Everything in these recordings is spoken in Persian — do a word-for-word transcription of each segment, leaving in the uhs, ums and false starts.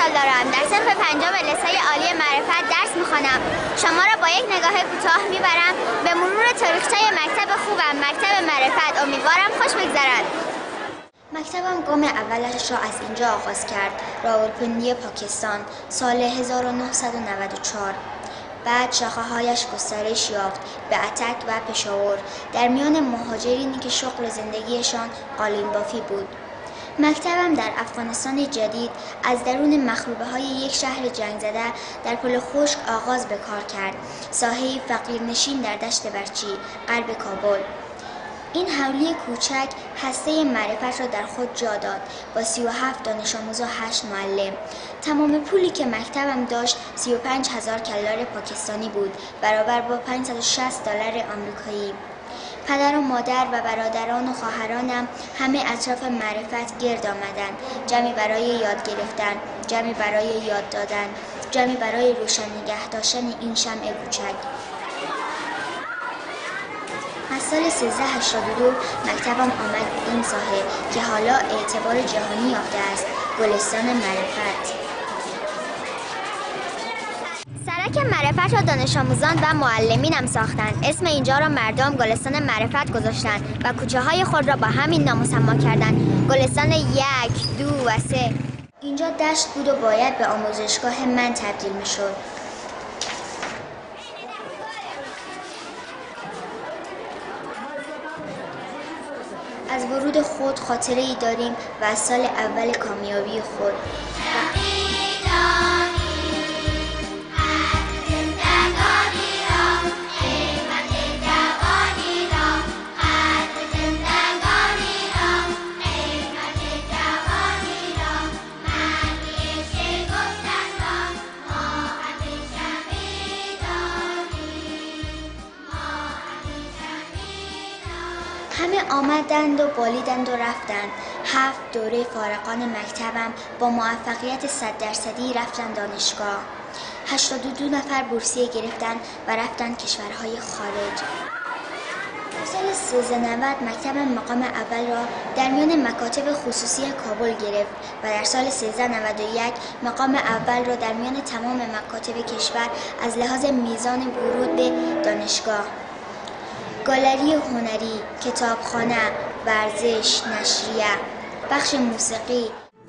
سال دارم. در صنف پنجم لسه عالی معرفت درس میخوانم. شما را با یک نگاه کوتاه میبرم به مرور تاریخچه مکتب خوبم، مکتب معرفت. امیدوارم خوش بگذرد. مکتبم گام اولش را از اینجا آغاز کرد، راولپندی پاکستان، سال هزار و نهصد و نود و چهار. بعد شاخه‌هایش گسترش یافت به اتک و پشاور، در میان مهاجرینی که شغل زندگیشان قالین بافی بود. مکتبم در افغانستان جدید از درون مخروبه های یک شهر جنگ زده در پل خشک آغاز به کار کرد، ساحه‌ای فقیرنشین در دشت برچی، غرب کابل. این حولی کوچک هسته معرفت را در خود جا داد، با سی و هفت دانش آموز و هشت معلم. تمام پولی که مکتبم داشت سی و پنج هزار کلار پاکستانی بود، برابر با پانصد و شصت دلار آمریکایی. پدر و مادر و برادران و خواهرانم همه اطراف معرفت گرد آمدند، جمعی برای یاد گرفتن، جمعی برای یاد دادن، جمعی برای روشن نگه داشتن این شمع کوچک. از سال سیزده هشتاد و دو مکتبم آمد این ساحه که حالا اعتبار جهانی یافته است، گلستان معرفت. سرک معرفت را دانش آموزان و معلمینم ساختند. اسم اینجا را مردم گلستان معرفت گذاشتند و کوچه های خود را با همین نام مسمی کردند، گلستان یک، دو و سه. اینجا دشت بود و باید به آموزشگاه من تبدیل می شد. از ورود خود خاطره ای داریم و از سال اول کامیابی خود. همه آمدند و بالیدند و رفتند. هفت دوره فارغان مکتبم با موفقیت صد درصدی رفتند دانشگاه. هشتاد و دو نفر بورسیه گرفتند و رفتند کشورهای خارج. در سال سیزده نود مکتبم مقام اول را در میان مکاتب خصوصی کابل گرفت و در سال سیزده نود و یک مقام اول را در میان تمام مکاتب کشور از لحاظ میزان ورود به دانشگاه. گالری هنری، کتابخانه، ورزش، نشریه، بخش موسیقی.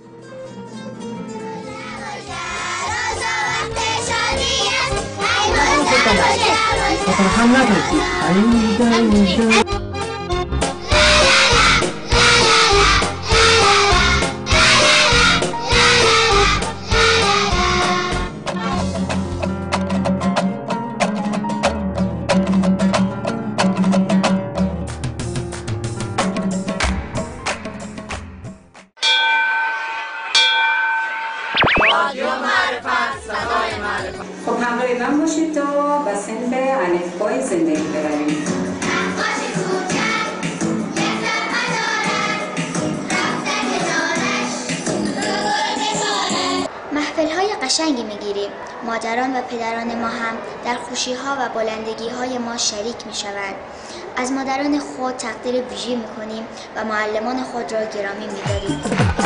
خب همراه من باشید تا به صنف الفبای زندگی برویم. محفل‌های قشنگی می‌گیریم. مادران و پدران ما هم در خوشی‌ها و بلندگی‌های ما شریک می‌شوند. از مادران خود تقدیر ویژه می‌کنیم و معلمان خود را گرامی می‌داریم.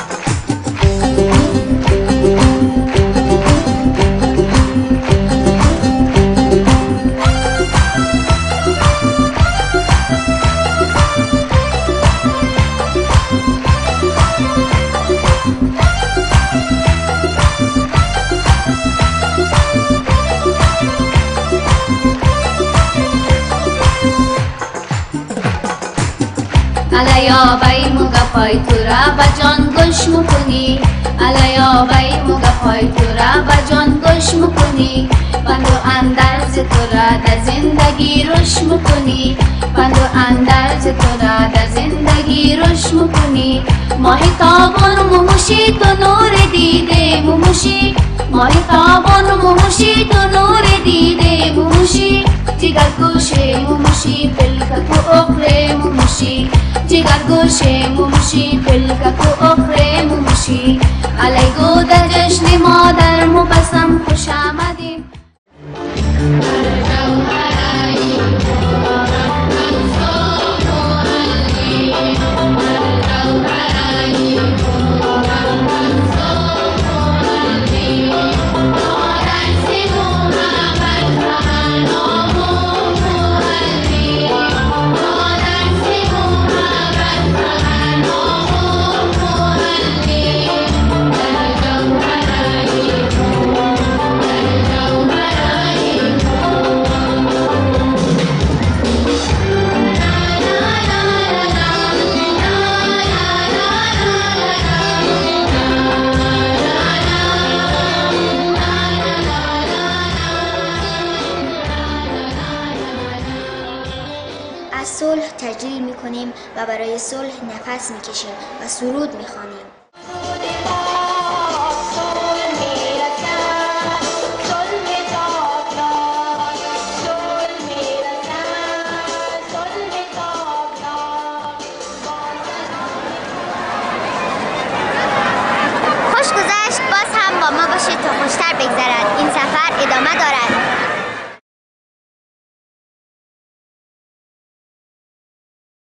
Alaya bai muga pai tura bajon gosh mukuni Alaya bai muga pai tura bajon gosh mukuni Pando andaz tura da zindagi rosh mukuni Pando andaz tura da zindagi rosh mukuni Mahi tabon mumushi to noor dide mumushi Mahi tabon mumushi to noor dide mumushi Jigar goshe mumushi pelka ko okre mumushi Jigar goshe mumushi pelka ko okre mumushi Alay go da jashn madar mubasam khush amadim از صلح تجلیل میکنیم و برای صلح نفس میکشیم و سرود میخوانیم. خوش گذشت، باز هم با ما باشید تا خوشتر بگذرد. این سفر ادامه دارد.